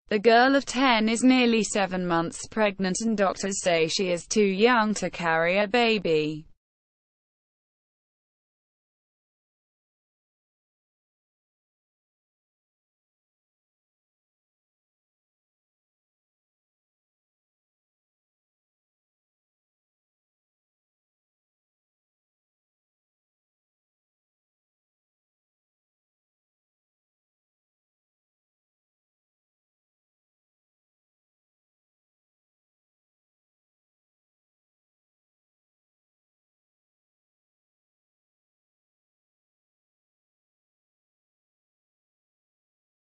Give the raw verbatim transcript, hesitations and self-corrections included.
The girl of ten is nearly seven months pregnant and doctors say she is too young to carry a baby.